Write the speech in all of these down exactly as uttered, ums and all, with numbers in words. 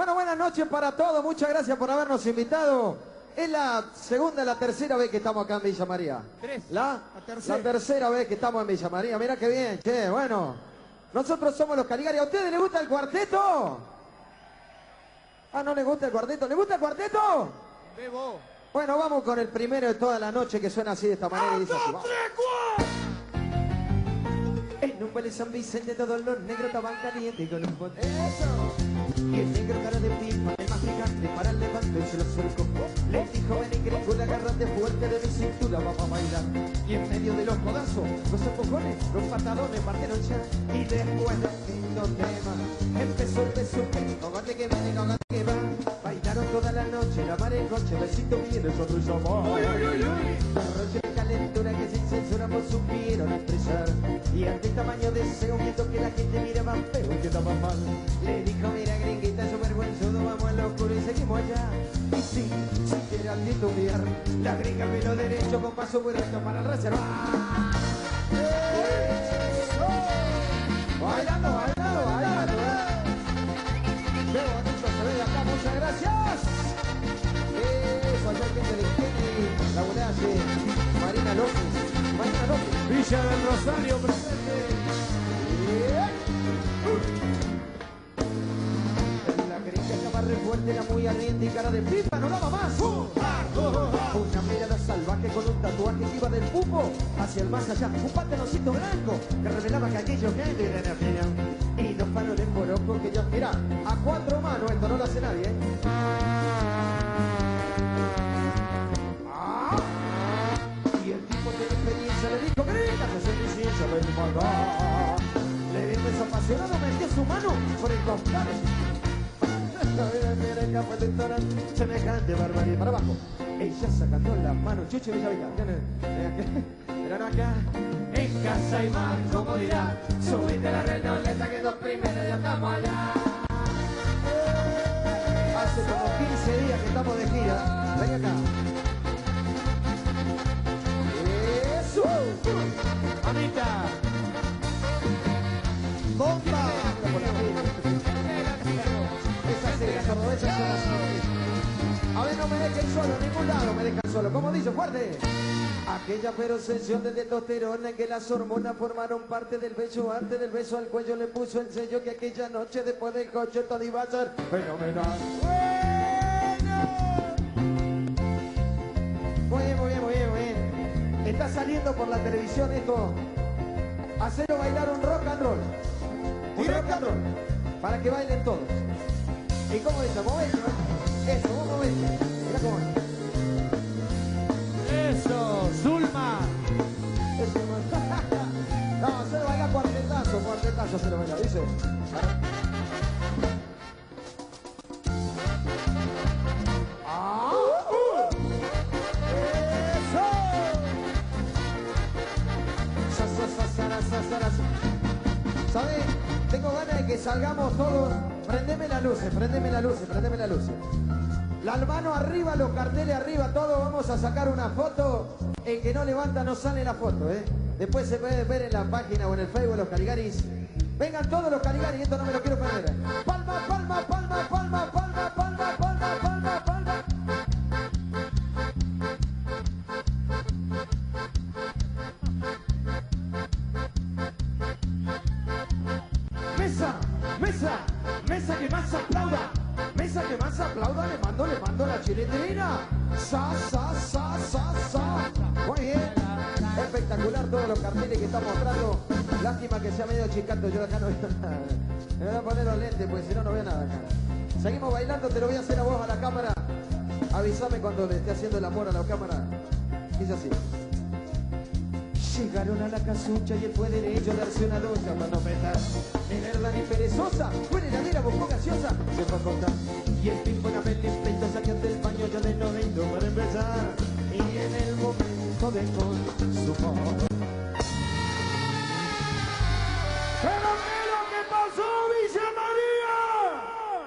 Bueno, buenas noches para todos. Muchas gracias por habernos invitado. Es la segunda, la tercera vez que estamos acá en Villa María. Tres. ¿La? La tercera. La tercera vez que estamos en Villa María. Mirá qué bien, che, bueno. Nosotros somos los Caligari. ¿A ustedes les gusta el cuarteto? Ah, ¿no les gusta el cuarteto? ¿Les gusta el cuarteto? Bebo. Bueno, vamos con el primero de toda la noche que suena así de esta manera y dice así. Vamos. En un baile San Vicente todos los negros estaban calientes con un bote. ¡Eso! Y el negro cara de pipa, el más gigante, para el levante se lo acercó. Le dijo, ven y gringo, agárrate fuerte de mi cintura, vamos a bailar. Y en medio de los codazos, los empujones, los patadones partieron ya. Y después de lindo tema, empezó el beso que cogate que viene, cogate que va. Bailaron toda la noche, la mar en coche, besito bien, el otro llamó. ¡Uy, uy, uy, uy! Arroyo de calentura que sin censura no supieron expresar. Y ante el tamaño de ese viendo que la gente miraba feo y quedaba mal. Le dijo, mira gringuita, su vergüenzudo, vamos al oscuro y seguimos allá. Y sí, si quieran titubear, la gringa vino derecho con paso muy recto para reservar. ¡Eso! Bailando, bailando, bailando. Qué bonito se ve de acá, muchas gracias. Eso, allá hay gente de Kenny, la Boleaje, Marina López, Marina López. Villa del Rosario presente. La gringa estaba re fuerte, era muy ardiente y cara de pipa, no daba más. Una mirada salvaje con un tatuaje que iba del pupo hacia el más allá. Un pantaloncito blanco que revelaba que aquello que era la y los faroles por ojo que yo, mira, a cuatro manos, esto no lo hace nadie, ¿eh? Ah. Y el tipo de experiencia le dijo, gringa, que soy mi ciencia, ven para. Le dio un beso apasionado, metió su mano por el costado. Semejante barbaridad. Para abajo. Ella sacando las manos. Chuchi Villavita. Pero no acá. En casa hay más comodidad. Subiste la renoleta que dos primeros ya estamos allá. Hace como quince días que estamos de gira. Ven acá. Eso. Anita. Bomba. Esas sí, las cordobesas son así. A ver, no me dejen solo, en ningún lado me dejan solo. ¿Cómo dice? ¡Fuerte! Aquella percepción de testosterona en que las hormonas formaron parte del beso. Antes del beso al cuello le puso el sello que aquella noche después del coche todo iba a ser fenomenal. ¡Bueno! Muy bien, muy bien, muy bien, muy bien. Está saliendo por la televisión esto. Hacerlo bailar un rock and roll. Un rock and roll. Para que bailen todos. ¿Y cómo es eso? ¿Movete? Eso, vos movete. Mirá cómo es. Eso, Zulma. Eso, no, se le baila cuartetazo, cuartetazo se le baila, dice. ¡Ah! ¡Eso! ¿Sabes? Tengo ganas de que salgamos todos. Prendeme las luces, prendeme las luces, prendeme las luces. Las manos arriba, los carteles arriba, todos vamos a sacar una foto. El que no levanta no sale la foto, ¿eh? Después se puede ver en la página o en el Facebook los Caligaris. Vengan todos los Caligaris, esto no me lo quiero perder. Palma, palma, palma, palma, palma, palma, palma, palma, palma. Mesa, mesa, mesa que más aplauda. Mesa que más aplauda, le mando, le mando la chilindrina. Sa, sa, sa, sa, sa. Muy bien. Espectacular todos los carteles que está mostrando. Lástima que sea medio chicato, yo acá no veo nada. Me voy a poner los lentes porque si no, no veo nada acá. Seguimos bailando, te lo voy a hacer a vos a la cámara. Avísame cuando le esté haciendo el amor a la cámara. Dice así. Llegaron a la casucha y él fue derecho a darse una ducha para no petar. Era Hernán y perezosa, fue en heladera, buscó gaseosa, se fue a contar. Y el tipo en Abel Pleito salió del baño ya de noveno para empezar. Y en el momento de consumo. ¿Pero qué es lo que pasó, Villa María?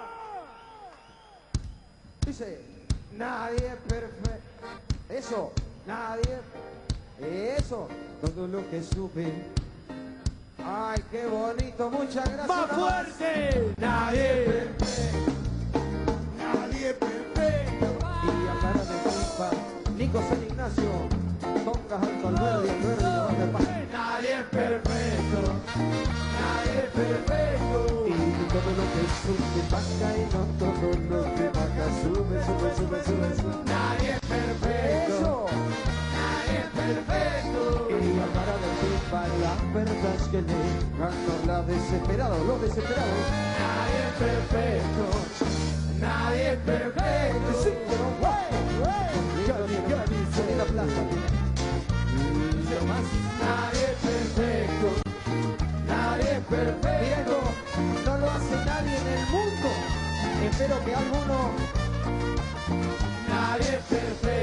Dice, nadie es perfecto. Eso, nadie. Eso, todo lo que supe. Ay, qué bonito, muchas gracias. ¡Más fuerte! Nadie. Nico San Ignacio, pongas alto al verde, al verde, no me pasa. Nadie es perfecto, nadie es perfecto. Y todo lo que sube baja y no todo lo que baja sube, sube, sube, sube, sube. Nadie es perfecto, Eso. nadie es perfecto. Y para de pipa la verdad es que le ganó la desesperado, los desesperados. Nadie es perfecto, nadie es perfecto. Sí, pero güey, güey. Gaby, Gaby, sale la plaza. Y yo más. Nadie es perfecto, nadie es Mira perfecto. esto, no lo hace nadie en el mundo. Espero que alguno Nadie es perfecto.